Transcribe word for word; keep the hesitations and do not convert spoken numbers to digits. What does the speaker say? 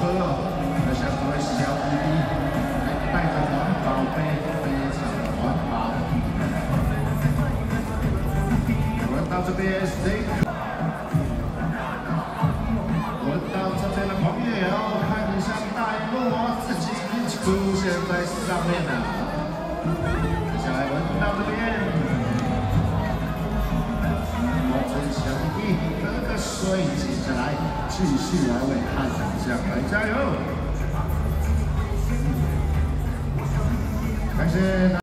车哦，那像各位小弟弟，带着环保杯，非常环保。轮到这边 ，Stay。轮到这边的朋友，看一下大荧幕哦，自己出现在上面了。接下来轮到这边。 小弟喝个水，接下来继续来为汉将来加油！感谢。